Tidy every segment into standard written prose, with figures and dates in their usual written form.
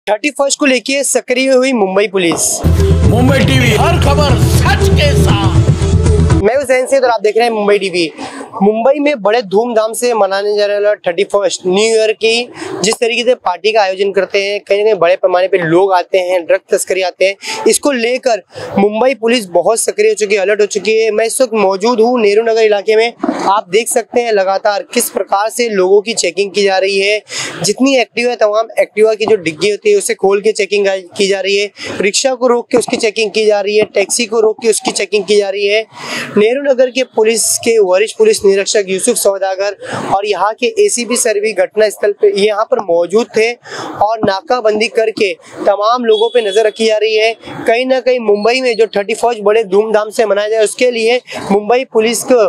31 को लेके सक्रिय हुई मुंबई पुलिस। मुंबई टीवी, हर खबर सच के साथ। मैं हुसैन सैयद और आप देख रहे हैं मुंबई टीवी। मुंबई में बड़े धूमधाम से मनाने जा रहा 31 न्यू ईयर की जिस तरीके से पार्टी का आयोजन करते हैं, कहीं ना कहीं बड़े पैमाने पे लोग आते हैं, ड्रग तस्करी आते हैं, इसको लेकर मुंबई पुलिस बहुत सक्रिय हो चुकी है, अलर्ट हो चुकी है। मैं इस वक्त मौजूद हूँ नेहरू नगर इलाके में। आप देख सकते हैं लगातार किस प्रकार से लोगों की चेकिंग की जा रही है। जितनी एक्टिवा है, तमाम एक्टिवा की जो डिग्गी होती है उसे खोल के चेकिंग की जा रही है, रिक्शा को रोक के उसकी चेकिंग की जा रही है, टैक्सी को रोक के उसकी चेकिंग की जा रही है। नेहरू नगर के पुलिस के वरिष्ठ पुलिस निरीक्षक यूसुफ सौदागर और यहाँ के एसीपी सर भी घटना स्थल पे यहाँ पर मौजूद थे और नाकाबंदी करके तमाम लोगों पे नजर रखी जा रही है। कहीं ना कहीं मुंबई में जो 31 बड़े धूमधाम से मनाया जाए उसके लिए मुंबई पुलिस को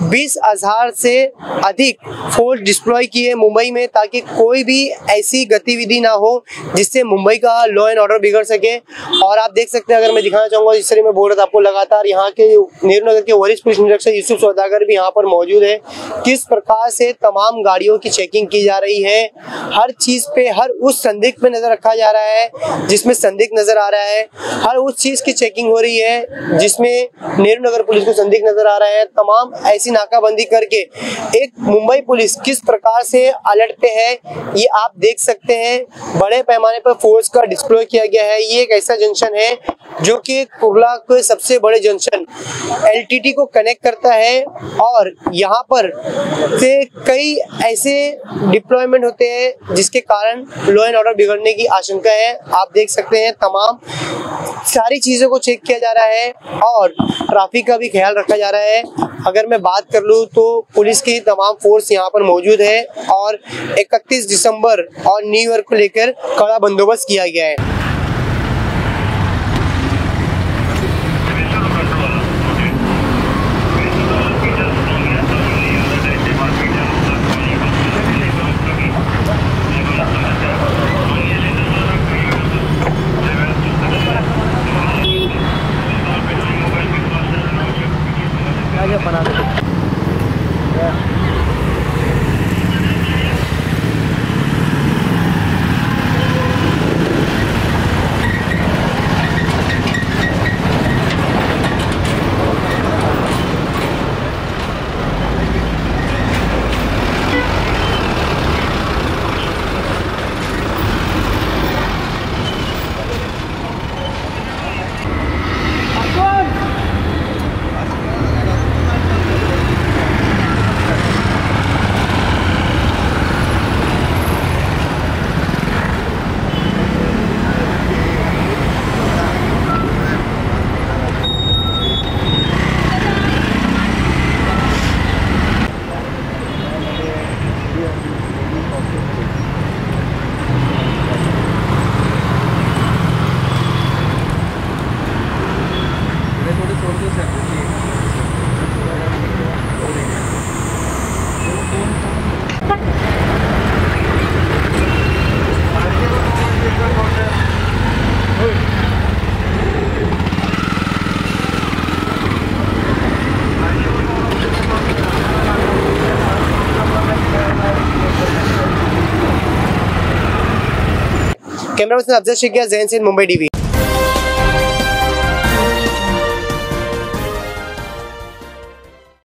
20,000 से अधिक फोर्स डिप्लॉय की है मुंबई में, ताकि कोई भी ऐसी गतिविधि ना हो जिससे मुंबई का लॉ एंड ऑर्डर बिगड़ सके। और आप देख सकते हैं, अगर मैं दिखाना चाहूंगा, जिस तरह मैं बोल रहा था आपको, लगातार यहाँ के नेहरू नगर के वरिष्ठ पुलिस निरीक्षक यूसुफ सौदागर भी यहाँ पर मौजूद है। किस प्रकार से तमाम गाड़ियों की चेकिंग की जा रही है, हर चीज पे, हर उस संदिग्ध पे नजर रखा जा रहा है जिसमें संदिग्ध नजर आ रहा है, हर उस चीज की चेकिंग हो रही है जिसमें नेहरू नगर पुलिस को संदिग्ध नजर आ रहा है। तमाम ऐसी नाकाबंदी करके एक मुंबई पुलिस किस प्रकार से अलर्ट पे है ये आप देख सकते हैं। बड़े पैमाने पर फोर्स का डिप्लॉय किया गया है। ये एक ऐसा जंक्शन है जो कि कुर्ला के सबसे बड़े जंक्शन एलटीटी को कनेक्ट करता है और यहाँ पर से कई ऐसे डिप्लॉयमेंट होते हैं जिसके कारण लॉ एंड ऑर्डर बिगड़ने की आशंका है। आप देख सकते हैं तमाम सारी चीज़ों को चेक किया जा रहा है और ट्रैफिक का भी ख्याल रखा जा रहा है। अगर मैं बात कर लूँ तो पुलिस की तमाम फोर्स यहाँ पर मौजूद है और 31 दिसंबर और न्यू ईयर को लेकर कड़ा बंदोबस्त किया गया है। बना दो। Camera person Afzal Shaikh, Zain Syed, Mumbai TV.